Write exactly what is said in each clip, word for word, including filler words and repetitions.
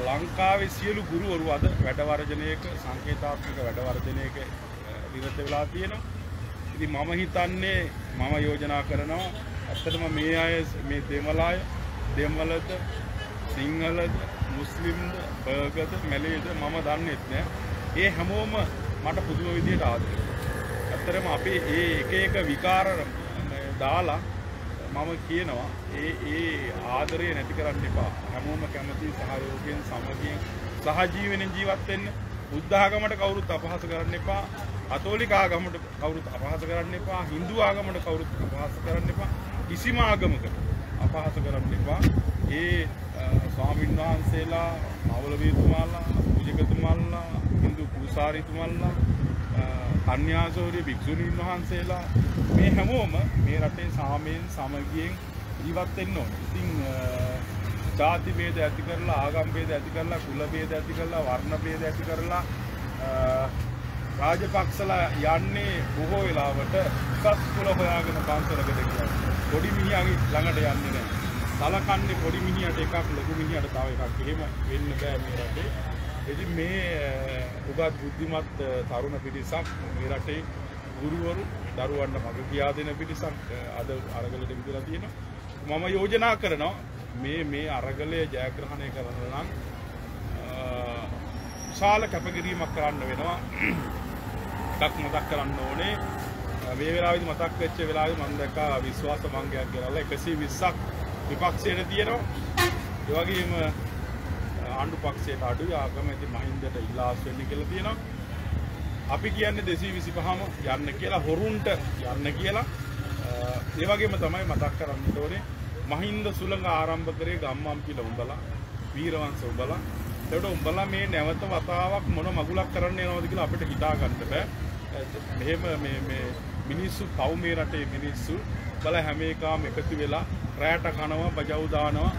ලංකාවේ සියලු ගුරුවරු අද වැඩ වර්ජනයක සංකේතාත්මක වැඩ වර්ජනයක නිරත වෙලා තියෙනවා. ඉතින් මම හිතන්නේ මම යෝජනා කරනවා ඇත්තටම මේ අය මේ දෙමළ අය දෙමළද සිංහලද මුස්ලිම්ද බර්ගද මැලේද මම දන්නේත් නෑ. ඒ හැමෝම මට පුදුම විදියට ආදරේ. ඇත්තටම අපි මේ එක එක විකාර දාලා මම කියනවා ඒ ඒ ආදරය නැති කරන්න එපා. හැමෝම කැමති සහයෝගයෙන් සමගියෙන් සහජීවනෙන් ජීවත් වෙන්න. බුද්ධ ආගමට කවුරුත් අපහාස කරන්න එපා. කතෝලික ආගමට කවුරුත් අපහාස කරන්න එපා. හින්දු ආගමට කවුරුත් අපහාස කරන්න එපා. කිසිම ආගමකට අපහාස කරන්න එපා. ඒ ස්වාමීන් වහන්සේලා, මවලවීතුමාලා, පූජකතුමාලා, හින්දු පූසාරිතුමාලා, කන්‍යාසෝරි භික්ෂුණීන් වහන්සේලා මේ හැමෝම මේ රටේ සාමයෙන් සමගියෙන් ජීවත් වෙන්න ඕනේ. ඉතින් ජාති ભેද ඇති කරලා, ආගම් ભેද ඇති කරලා, කුල ભેද ඇති කරලා, වර්ණ ભેද ඇති කරලා රාජපක්ෂලා යන්නේ බොහෝ වෙලාවට උසස් කුල හොයාගෙන පන්සලකට ගියා. පොඩි මිනිහාගේ ළඟට යන්නේ නැහැ. සලකන්නේ පොඩි මිනිහට එකක්, ලොකු මිනිහට තව එකක්. එහෙම වෙන්න බෑ මේ රටේ. ඉතින් මේ උගත් බුද්ධිමත් තරුණ පිරිසක් මේ රටේ ගුරුවරු දරුවන්ට මඟ කියා දෙන පිරිසක් අද අරගලට විදලා තියෙනවා. මම යෝජනා කරනවා මේ මේ අරගලය ජයග්‍රහණය කරන්න නම් විශාල කැපකිරීමක් කරන්න වෙනවා. එකක් මතක් කරන්න ඕනේ මේ වෙලාවේදී මතක් වෙච්ච වෙලාවේ මම දැක්කා විශ්වාස භංගයක් ගෙනල්ලා එකසිය විස්සක් විපක්ෂයට තියෙනවා. ඒ වගේම ආණ්ඩු පක්ෂයට අඩුයි ආගමැති මහින්දට ඉලාස් වෙන්න කියලා තියෙනවා. අපි කියන්නේ දෙසිය විසිපහම යන්න කියලා, හොරුන්ට යන්න කියලා. ඒ වගේම තමයි මතක් කරන්න ඕනේ මහින්ද සුළඟ ආරම්භ කරේ ගම්මන්පිල උඹලා, වීරවංශ උඹලා. ඒකට උඹලා මේ නැවත වතාවක් මොන මගුලක් කරන්න යනවද කියලා අපිට හිතා ගන්න බෑ. මෙහෙම මේ මේ මිනිස්සු පව් මේ රටේ මිනිස්සු බල හැම එකම එකතු වෙලා රැට කනවා, බජව් දානවා,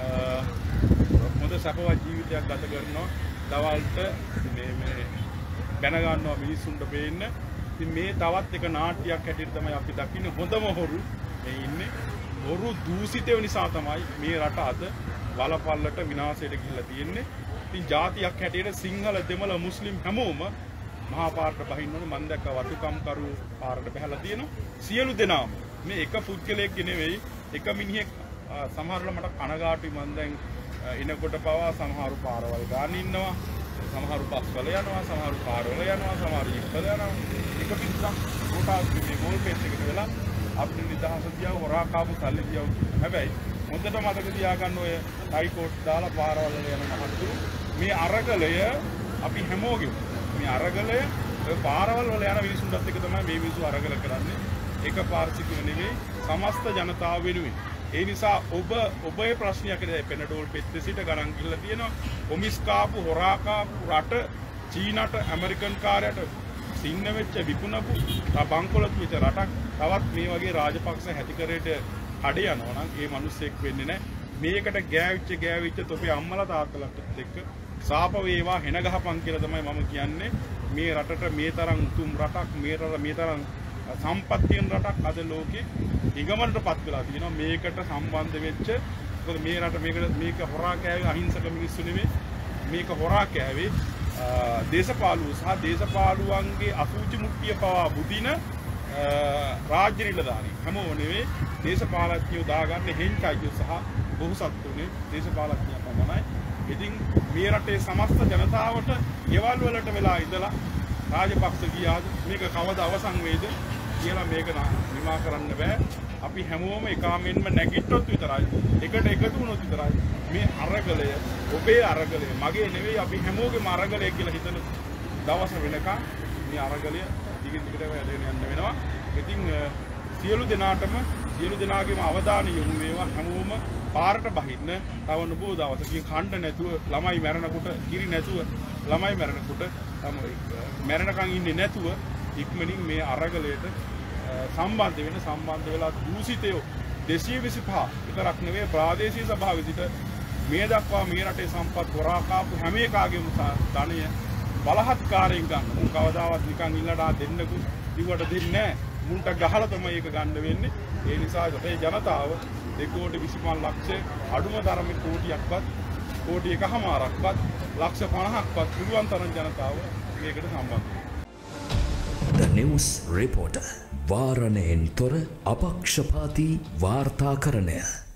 හොඳ සපවත් ජීවිතයක් ගත කරනවා. දවල්ට මේ මේ බැන ගන්නවා මිනිස්සුන්ට පේන්න. ඉතින් මේ තවත් එක නාට්‍යයක් හැටියට තමයි අපි දකින්නේ. හොඳම හොරු මේ ඉන්නේ. හොරු දූෂිතව නිසා තමයි මේ රට අද වලපල්ලට විනාශයට ගිහිල්ලා තියෙන්නේ. ඉතින් ජාතියක් හැටියට සිංහල, දෙමළ, මුස්ලිම් හැමෝම මහා පාරට බහින්න ඕනේ. මම දැක්ක වතුකම් කරු පාරට බහලා තියෙනවා. සියලු දෙනාම මේ එක පුද්ගලයෙක්ගේ නෙවෙයි, එක මිනිහෙක්. සමහරවල් මට කනගාටුයි. මම දැන් එනකොට පවා සමහරු පාරවල් ගාන ඉන්නවා, සමහරු බස්වල යනවා, සමහරු කාර්වල යනවා, සමහරු ඉක්වල යනවා. එක පිටසක් කොටස් මේ ගෝල් පේජ් එකට වෙලා අපිට නිදහස දියා හොරා කාපු සල්ලි දියා. හැබැයි හොඳට මතක තියාගන්න ඔය ටයිකෝට් දාලා පාරවල් වල යන මහත්තුරු මේ අරගලය අපි හැමෝගෙම මේ අරගලය ඔය පාරවල් වල යන මිනිසුන්ටත් එක තමයි මේ මිනිස්සු අරගල කරන්නේ. එක පාර්ශිකව නෙවෙයි, සමස්ත ජනතාව වෙනුවෙන්. ඒ නිසා ඔබ ඔබේ ප්‍රශ්නයක් නේද පෙනඩෝල් පෙත්ත සිට ගණන් ගිහලා තියෙනවා. කොමිස් කාපු, හොරා කාපු රට චීනට, ඇමරිකන් කාර්යයට සින්න වෙච්ච විකුණපු බංකොලොත් වෙච්ච රටක් තවත් මේ වගේ රාජපක්ෂ හැතිකරේට අඩේ යනවා නම් ඒ මිනිස්සෙක් වෙන්නේ නැහැ. මේකට ගෑවිච්ච ගෑවිච්ච තොපේ අම්මලා තාත්තලාට එක්ක සාප වේවා හෙන ගහපන් කියලා තමයි මම කියන්නේ. මේ රටට මේ තරම් උතුම් රටක්, මේ රට මේ තරම් සම්පත්තියන් රටක් අද ලෝකේ නිගමනටපත් වෙලා තියෙනවා. මේකට සම්බන්ධ වෙච්ච මොකද මේ රට මේකට මේක හොරා කෑවේ අහිංසක මිනිස්සු නෙමෙයි. මේක හොරා කෑවේ දේශපාලුව සහ දේශපාලුවන්ගේ අසුචි මුට්ටිය පවා බුදින රාජ්‍ය නිලධාරී හැමෝම නෙවෙයි. දේශපාලඥයෝ දාගන්නේ හෙන්චයියෝ සහ බොහෝසත්තුනේ දේශපාලඥයෝ පමණයි. ඉතින් මේ රටේ සමස්ත ජනතාවට ගෙවල් වලට වෙලා ඉඳලා රාජපක්ෂ ගියාද මේක කවද අවසන් වෙයිද කියලා මේක නිමා කරන්න බෑ. අපි හැමෝම එකාමෙන්ම නැගිට්ටොත් විතරයි, එකට එකතු වුණොත් විතරයි මේ අරගලය ඔබේ අරගලය මගේ නෙවෙයි, අපි හැමෝගේම අරගලය කියලා හිතන දවස වෙනකන් මේ අරගලය දිගින් දිගට වැඩගෙන යන්න වෙනවා. ඉතින් සියලු දෙනාටම සියලු දෙනාගේම අවධානය යොමු වේවා. හැමෝම පාරට බහින්න. තව නොබෝ දවසකින් කණ්ඩ නැතුව ළමයි මැරෙනකොට, කිරි නැතුව ළමයි මැරෙනකොට, තමයි මැරෙනකන් ඉන්නේ නැතුව ඉක්මනින් මේ අරගලයට සම්බන්ධ වෙන සම්බන්ධ වෙලා දූෂිතයෝ දෙසිය විසිපහ විතරක් නෙවෙයි ප්‍රාදේශීය සභාවේ සිට මේ දක්වා මේ රටේ සම්පත් හොරා කාපු හැම එකාගේම ධනය බලහත්කාරයෙන් ගන්න. මුන් කවදාවත් නිකන් ඉල්ලඩා දෙන්නකු දිවට දෙන්නේ නැහැ. මුන්ට ගහලා තමයි ඒක ගන්න වෙන්නේ. ඒ නිසා රටේ ජනතාව දෙකෝටි විසිපහ ලක්ෂ අඩුම තරමේ කෝටියක්වත් කෝටි එකහමාරක්වත් ලක්ෂ පනහක්වත් පුළුවන් තරම් ජනතාව මේකට සම්බන්ධ වෙනවා. The News Reporter වාරණයෙන් තොර අපක්ෂපාතී වාර්තාකරණය.